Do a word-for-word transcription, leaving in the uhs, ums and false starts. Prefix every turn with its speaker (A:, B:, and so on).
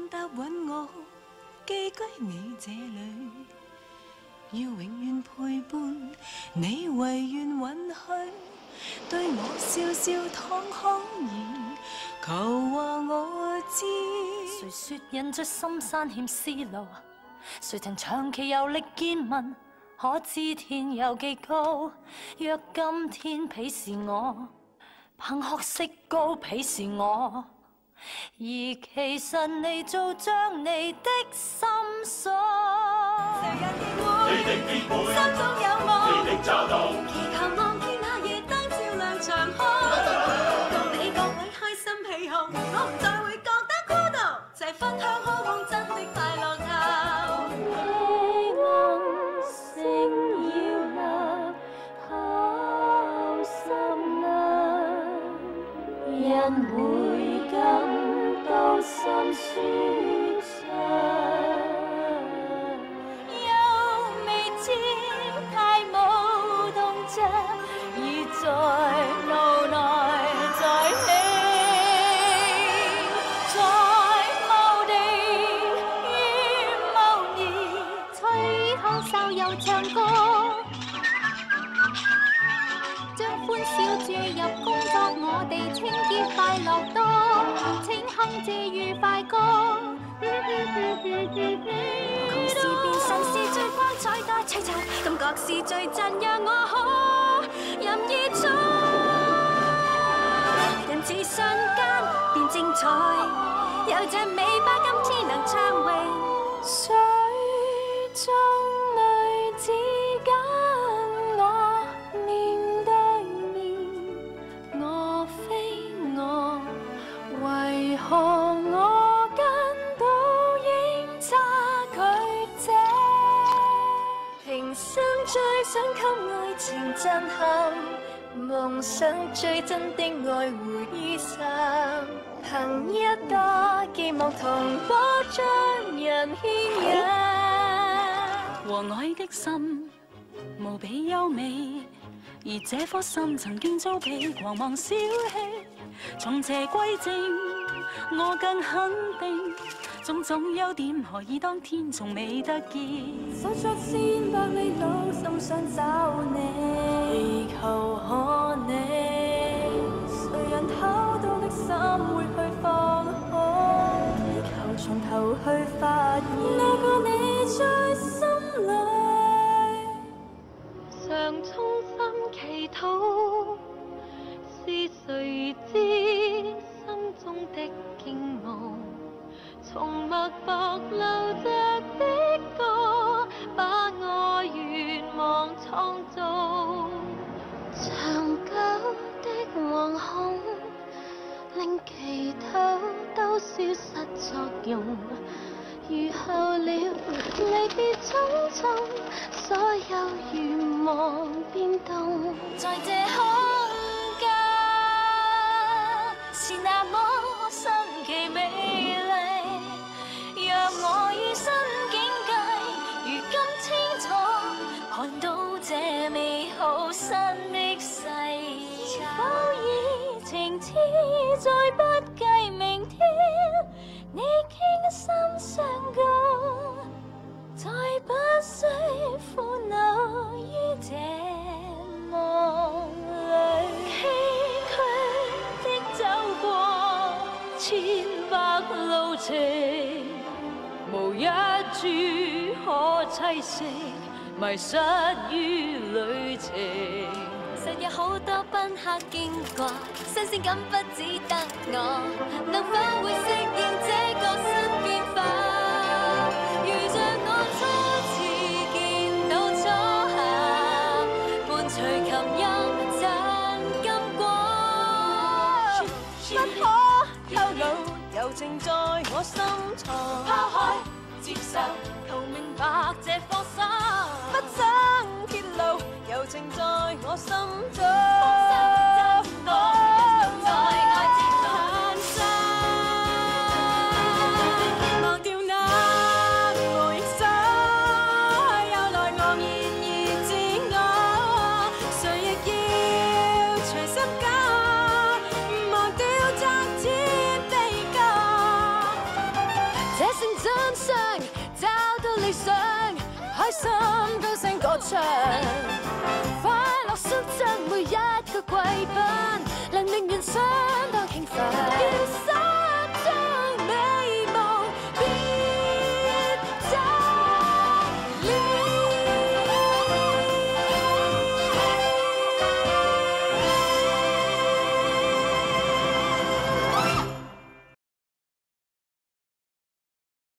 A: 答允我寄居你这里，要永远陪伴你，唯愿允许对我笑笑躺可以，求话我知。
B: 谁说人在深山欠思路？谁曾长期游历见闻？可知天有几高？若今天鄙视我，凭学识高鄙视我。 而其實你做將你的心鎖，誰人亦會，
C: 你的必會，
B: 心中有夢，
C: 你的找到，
B: 祈求望見那夜燈照亮長空，共你各位開心起哄，我唔再會覺得孤獨，齊分享好夢真的快樂後。夜鶯聲繞亮，好心亮，人會感。 到心舒暢，又未知太無動靜，已在腦內再起，在某地於某年，吹口哨又唱歌，將歡笑注入工作，我哋清潔快樂多。 哼着愉快歌，窮時變身是最光彩多璀璨，感覺是最真，讓我可任意做。人似瞬間變精彩，有這美巴今天能暢泳，水中女子跟我面對面，我非我。 為何我跟倒影差距這？平生最想給愛情震撼，夢想最真的愛回憶上，憑一個寄望同步將人牽引。
A: 和愛的心無比優美，而這顆心曾經遭被狂妄小氣。 從邪歸正，我更肯定，種種優點何以當天從未得見？
B: 數出千百里路，心想找你，祈求可你，誰人偷渡的心會去放開？祈求從頭去發現，那個你在心裏，常衷心祈禱。 是誰知心中的驚傲，從脈搏流着的歌，把我願望創造。長久的惶恐，令祈禱都消失作用。如候了離別匆匆，所有願望變動，在這空。 是那麼神奇美麗，讓我以新境界，如今清楚看到這美好新的世界。否以情痴再不計明天，你傾心相告，再不需苦惱於這夢裏。 千百路程，無一處可棲息，迷失於旅程。實有好多賓客經過，新鮮感不只得我，能否會適應這個新變化？如像我初次見到初夏，伴隨琴音贈金光，不可。 憂慮柔情在我心藏，拋開接受，求明白這顆心，不想揭露柔情在我心中。在愛之中誕生，忘掉那回首，又來昂然而自我，誰亦要隨心假，忘掉責罵。這心高聲歌唱，快樂率真每一個貴賓，能令人相當興奮。